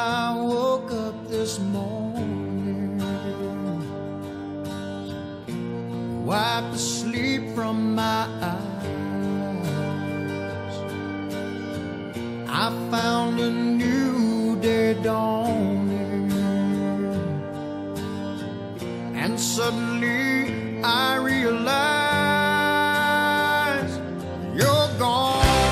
I woke up this morning, wiped the sleep from my eyes, I found a new day dawning, and suddenly I realized you're gone.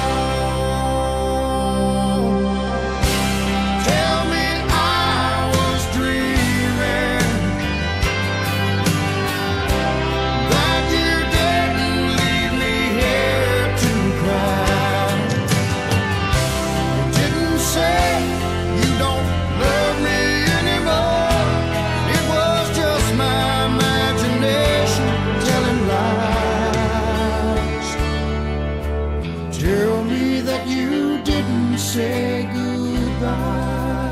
Tell me that you didn't say goodbye.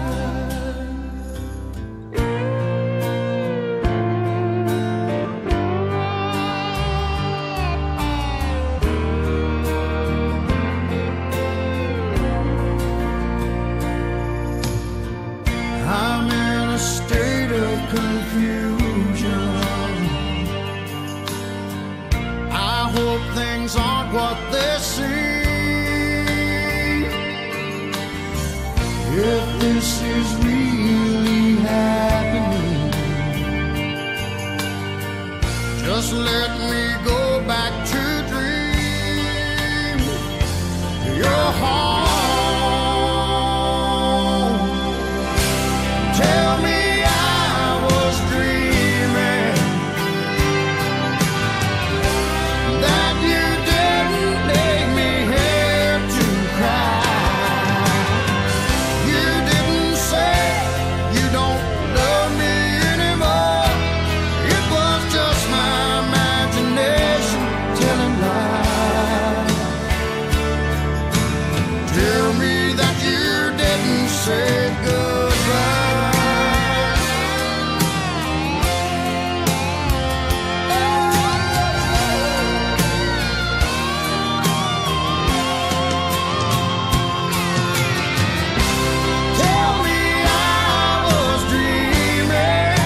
I'm in a state of confusion. I hope things aren't what they seem. If this is really happening, just let me go back to dream your home. Tell me I was dreaming, that you didn't leave me here to cry. Say goodbye. Tell me I was dreaming,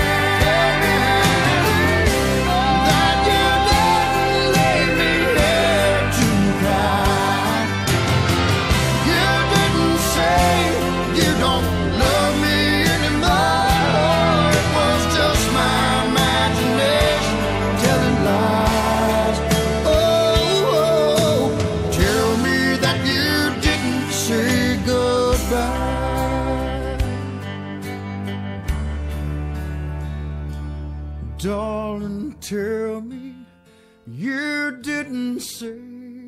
that you didn't leave me here to cry. You didn't say you don't love me anymore. It was just my imagination telling lies. Oh, tell me that you didn't say goodbye. Darling, tell me you didn't say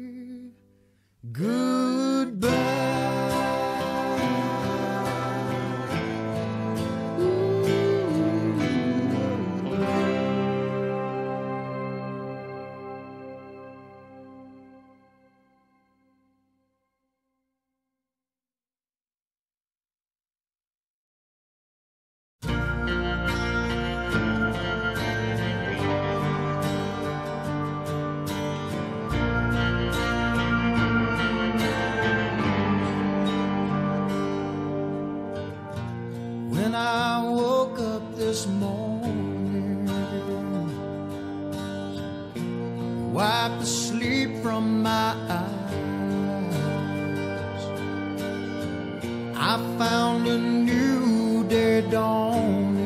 goodbye. When I woke up this morning, wiped the sleep from my eyes, I found a new day dawning,